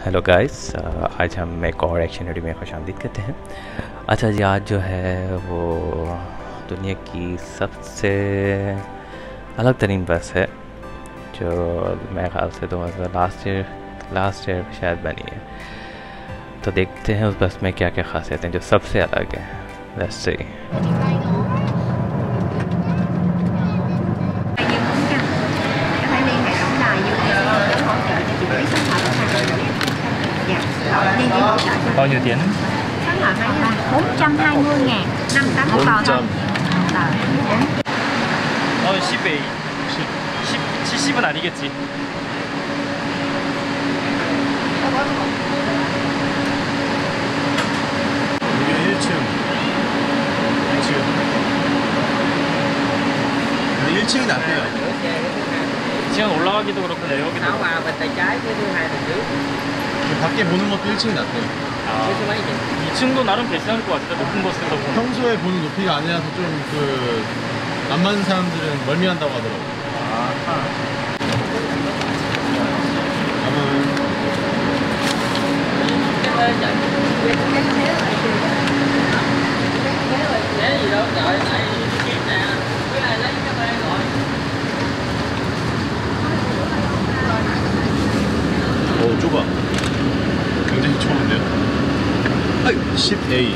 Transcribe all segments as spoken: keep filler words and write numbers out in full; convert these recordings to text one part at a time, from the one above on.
Hello guys, आज हम एक और एक्शन वीडियो में खुशामदीद करते हैं। अच्छा जी, आज जो है वो दुनिया की सबसे अलग तरीन बस है जो मेरे ख्याल से दो हज़ार लास्ट ईयर लास्ट ईयर शायद बनी है। तो देखते हैं उस बस में क्या क्या खासियतें जो सबसे अलग है। Let's see. Bao nhiêu tiền? bốn trăm hai mươi ngàn, năm tám mươi bò thôi. 어, 십 에이. 십, 칠십은 아니겠지. 여기 일 층. 일 층. 근데 일 층이 낫네요. 이 층은 올라가기도 그렇고 내려오기도 그렇고. 밖에 보는 것도 일 층이 낫대요. 아, 이 층도 나름 괜찮을 것 같은데, 높은 곳에서 보면. 평소에 보는 높이가 아니라서 좀 그 안 맞는 사람들은 멀미한다고 하더라고요. 아하. 어, 좁아. 굉장히 좁은데요? 십 에이.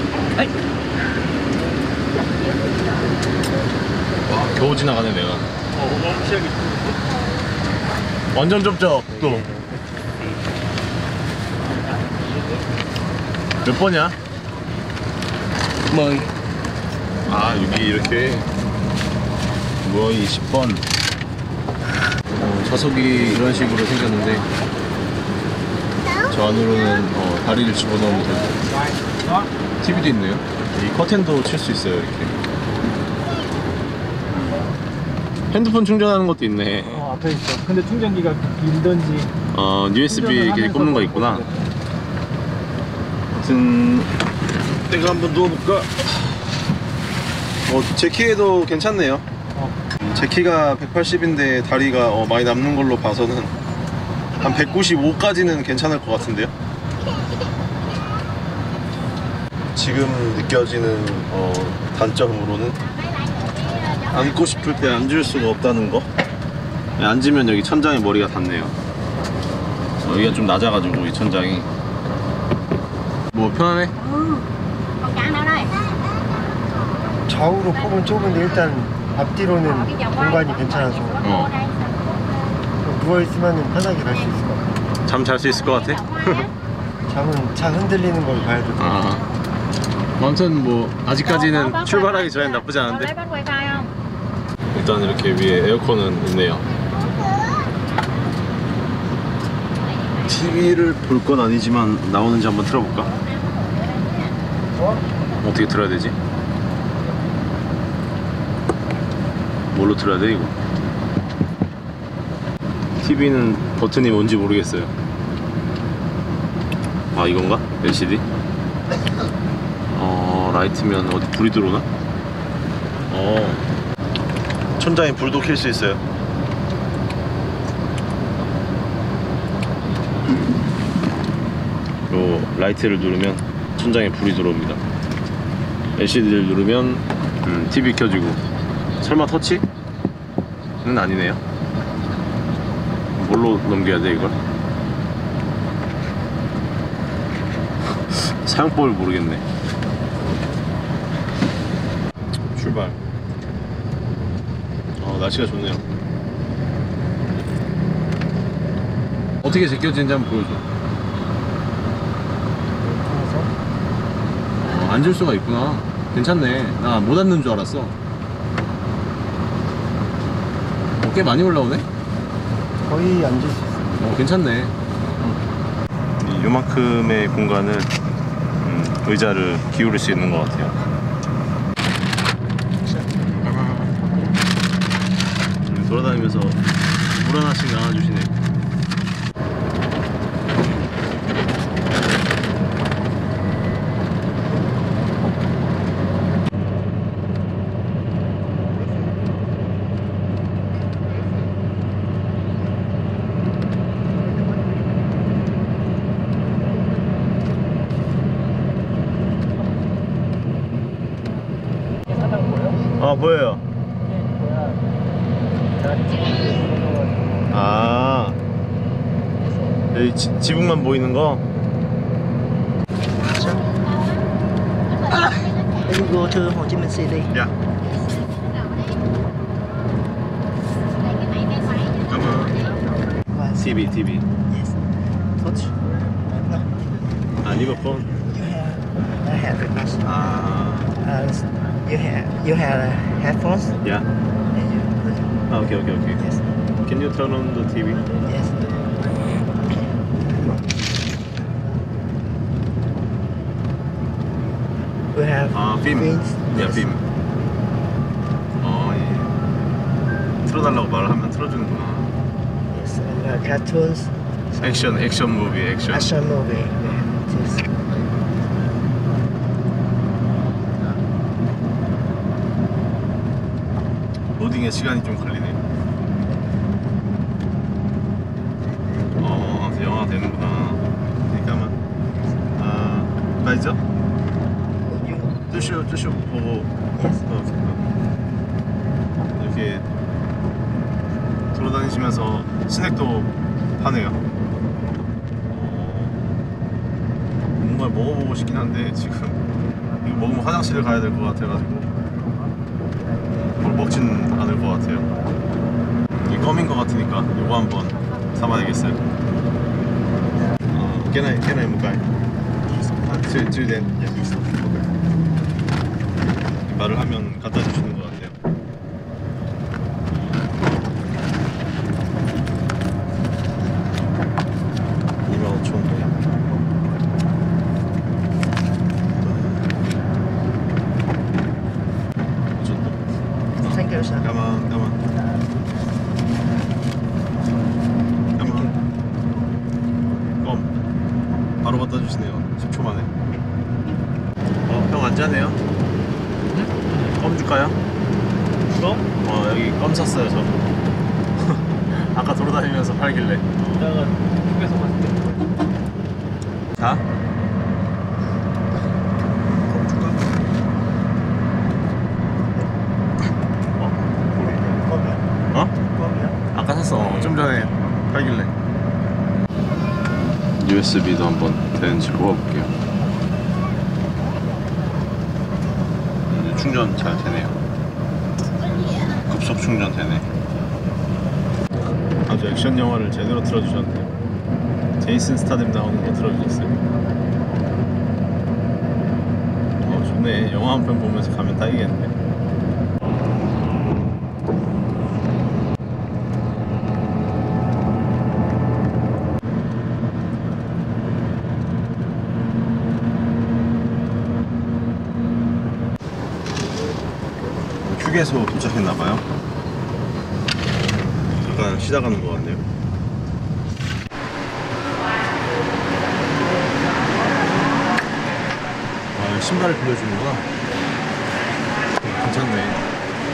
와, 겨우 지나가네 내가. 어, 너무 시작이 완전 좁죠? 또. 몇 번이야? mười. 아, 여기 이렇게 뭐 이십 번. 어, 좌석이 이런 식으로 생겼는데 저 안으로는 어, 다리를 집어넣으면 되고 티비도 있네요. 이 커튼도 칠 수 있어요. 이렇게 핸드폰 충전하는 것도 있네. 어, 앞에 있어. 근데 충전기가 길던지. 어, 유에스비 이렇게 꼽는 거 있구나. 아무튼 내가 한번 누워볼까? 어, 제 키에도 괜찮네요. 어. 제 키가 백팔십인데 다리가 어, 많이 남는 걸로 봐서는 한 백구십오까지는 괜찮을 것 같은데요. 지금 느껴지는 어, 단점으로는 앉고 싶을 때 앉을 수가 없다는 거. 앉으면 여기 천장에 머리가 닿네요. 어, 여기가 좀 낮아가지고 이 천장이. 뭐 편하네? Còn chặng nào đây? 좌우로 폭은 좁은데 일단 앞뒤로는 공간이 괜찮아서 어. 누워있으면 편하게 갈 수 있을 것 같아요. 잠 잘 수 있을 것 같아? 잠은 차 흔들리는 걸 봐야 돼. 아. 아무튼 뭐 아직까지는 출발하기 전엔 나쁘지 않은데 Lấy bánh wifi không? 일단 이렇게 위에 에어컨은 있네요. 티비를 볼 건 아니지만 나오는지 한번 틀어볼까? 어떻게 틀어야 되지? 뭘로 틀어야 돼 이거? 티비는 버튼이 뭔지 모르겠어요. 아, 이건가? 엘시디? 어, 라이트면 어디 불이 들어오나? 어, 천장에 불도 켤 수 있어요. 요 라이트를 누르면 천장에 불이 들어옵니다. 엘시디를 누르면 음, 티비 켜지고. 설마 터치? 는 아니네요. 뭘로 넘겨야 돼 이걸? 사용법을 모르겠네. 출발. 어, 날씨가 좋네요. 어떻게 제껴지는지 한번 보여줘. 어, 앉을 수가 있구나. 괜찮네. 나 못 앉는 줄 알았어. 어, 꽤 많이 올라오네? 거의 앉을 수 있어요. 어, 괜찮네. 이 요만큼의 공간을 음, 의자를 기울일 수 있는 것 같아요. 음, 돌아다니면서 물 하나씩 나눠주시네. 아 보여요. 아 여기 지, 지붕만 보이는 거? You go to Ho Chi Minh City. 야. 잠깐만. 티비 티비. Yes. Touch. No. 아 리버폰. You have. I have it. Yes. 아. Uh, you have. You have uh, headphones. 야. And you put it. 아 오케이 오케이 오케이. Yes. Can you turn on the 티비? Yes. We have. 아 빔. fins. 야 Yes. 빔. 어 예. 틀어달라고 말을 하면 틀어주는구나. Yes. And uh, cartoons. 액션 액션 무비 액션. Action movie. Yes. 로딩에 시간이 좀 걸리네. 어, 영화 되는구나. 잠깐만. 아, 가이죠? 쭈슈, 쭈슈 보고. Yes. 어, 어. 이렇게 돌아다니시면서 스낵도 파네요. 어, 뭔가 먹어보고 싶긴 한데 지금 이거 먹으면 화장실을 가야 될 것 같아가지고. 뭘 먹진 않을 것 같아요. 이 껌인 것 같으니까 이거 한번 사봐야겠어요. 어, can I, can I move back? 아, till, till then. Yeah, please. Okay. 말을 하면 갖다 주시는 것 같아요. 이만 오천 원. Thank you, sir. 가만 가만 가만 껌 바로 갖다 주시네요. 십 초 만에. 어, 형 안 짜네요? 껌 줄까요? 껌? 어, 여기 껌 샀어요 저. 아까 돌아다니면서 팔길래. 이따가 휴게소 갔을 때. 자? 껌 줄까? 어? 어? 아까 샀어. 어, 좀 전에 팔길래. 유에스비도 한번 되는지 뽑아볼게요. 음, 충전 잘 되네요. 급속 충전 되네. 아주 액션 영화를 제대로 틀어주셨네요. 제이슨 스타뎀 나오는 거 틀어주셨어요. 어, 좋네. 영화 한 편 보면서 가면 딱이겠네. 휴게소 도착했나봐요. 잠깐 쉬다 가는 것 같네요. 아, 신발을 빌려주는구나. 괜찮네.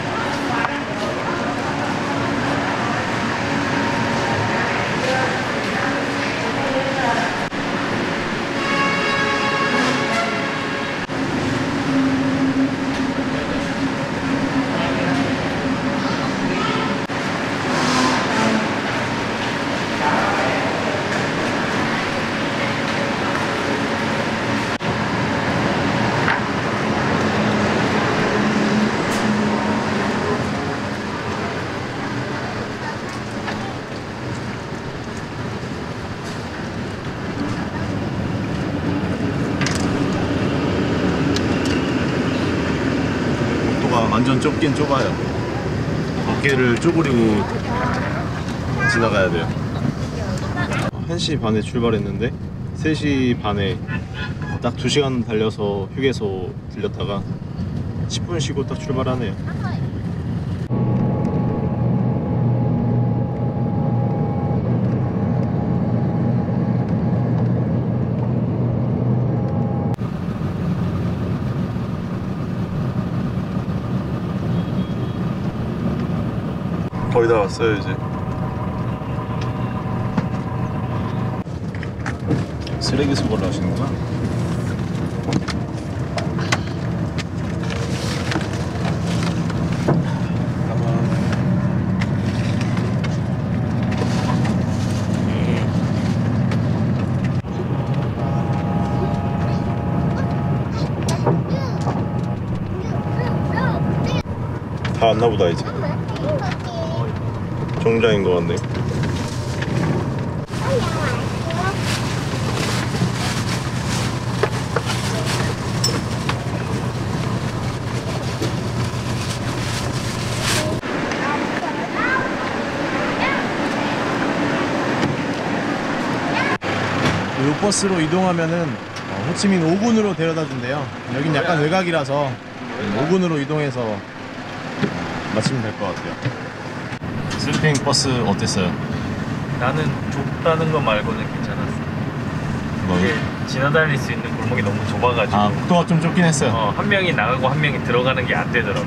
완전 좁긴 좁아요. 어깨를 쪼그리고 지나가야 돼요. 한 시 반에 출발했는데 세 시 반에 딱 두 시간 달려서 휴게소 들렸다가 십 분 쉬고 딱 출발하네요. 거의 다 왔어요 이제. 쓰레기 수거를 하시는구나. 왔나 보다 이제. 정류장인 것 같네. 이 버스로 이동하면은 어, 호치민 오군으로 데려다 준대요. 여긴 약간 외곽이라서 오군으로 이동해서 마치면 될 것 같아요. 슬리핑 버스 어땠어요? 나는 좁다는 거 말고는 괜찮았어. 뭐, 이게 지나다닐 수 있는 골목이 너무 좁아가지고 아, 속도가 좀 좁긴 했어요. 어, 한 명이 나가고 한 명이 들어가는 게 안 되더라고.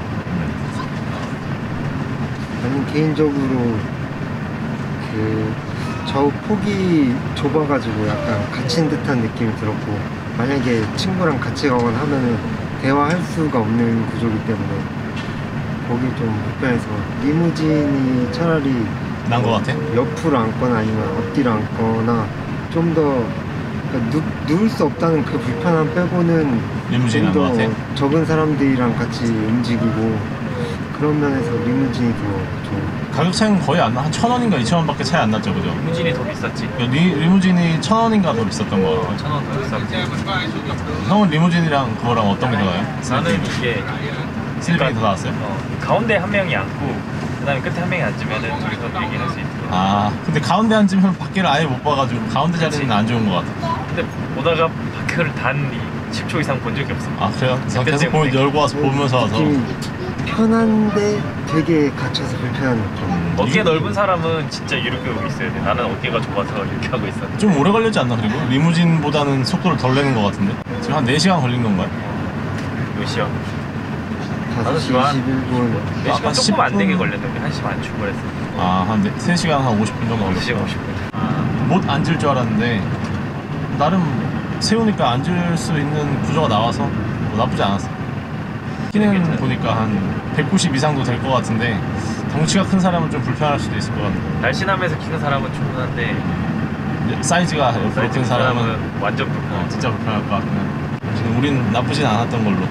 나는 개인적으로 그 좌우 폭이 좁아가지고 약간 갇힌 듯한 느낌이 들었고, 만약에 친구랑 같이 가거나 하면은 대화할 수가 없는 구조이기 때문에 거기 좀 불편해서 리무진이 차라리 난 것 같아? 옆으로 앉거나 아니면 앞뒤로 앉거나 좀 더 그러니까 누울 수 없다는 그 불편함 빼고는 리무진이 좀 나은 것 더 같아? 적은 사람들이랑 같이 움직이고 그런 면에서 리무진이 더 좋은. 가격 차이는 거의 안 나. 한 천 원인가 이천 원밖에 차이 안 났죠, 그죠? 리무진이 더 비쌌지. 리, 리무진이 천 원인가 더 비쌌던 거 같아. 천 원 더 비쌌지. 형은 리무진이랑 그거랑 어떤 게 더 나아요? 나는 이게 슬리핑이 더 나았어요? 어, 가운데 한 명이 앉고 그다음에 끝에 한 명이 앉으면은 둘이서 얘기할 수 있고. 아, 근데 가운데 앉으면 밖에를 아예 못 봐가지고 가운데 자리는 안 좋은 것 같아. 근데 보다가 밖을 단 십 초 이상 본 적이 없어. 아, 그래요? 저 그때 계속 보면 때문에. 열고 와서 보면서 와서. 느낌이 편한데 되게 갇혀서 불편한 느낌. 어깨 이게- 넓은 사람은 진짜 이렇게 하고 있어야 돼. 나는 어깨가 좁아서 이렇게 하고 있어. 좀 오래 걸리지 않나, 그리고? 리무진보다는 속도를 덜 내는 것 같은데? 지금 한 네 시간 걸린 건가요? 몇 시야? 다섯 시 시간. 이십일 분. 네 시간 아까 조금 안 되게 십 분. 걸렸는데 한 시 반 출발했어. 아, 한 네, 세 시간 한 오십 분 정도 두 시간 걸렸어. 오십 분. 못 앉을 줄 알았는데, 나름 세우니까 앉을 수 있는 구조가 나와서 뭐 나쁘지 않았어. 키는 괜찮아요. 보니까 한 백구십 이상도 될 것 같은데, 덩치가 큰 사람은 좀 불편할 수도 있을 것 같아. 날씬하면서 키는 사람은 충분한데 사이즈가 옆으로 사이즈 큰 큰 사람은 사람은 완전 불편해. 어, 진짜 불편할 것 같네. 지금 우린 나쁘진 않았던 걸로.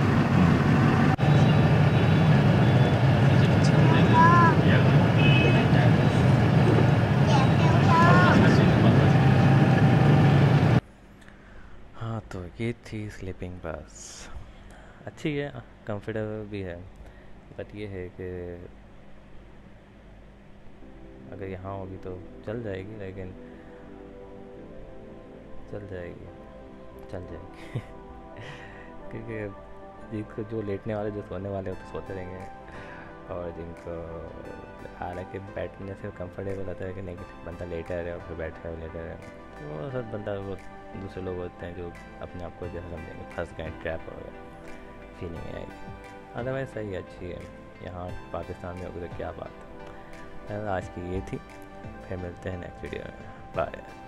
हाँ, तो ये थी स्लीपिंग बस। अच्छी है, कंफर्टेबल भी है, बट ये है कि अगर यहाँ होगी तो चल जाएगी, लेकिन चल जाएगी चल जाएगी क्योंकि जिनको जो लेटने वाले जो सोने वाले हो तो सोते रहेंगे, और जिनको हालांकि बैठने से कंफर्टेबल होता है कि नहीं, किसी बंदा लेटा रहे और फिर बैठा है लेटा रहे, तो वो सब बंदा वो दूसरे लोग होते हैं जो अपने आप को जैसे समझेंगे फंस गए, ट्रैप हो गए, फीलिंग आएगी। अदरवाइज सही अच्छी है, यहाँ पाकिस्तान में होगी तो क्या बात है। आज की ये थी, फिर मिलते हैं नेक्स्ट वीडियो में, बाय।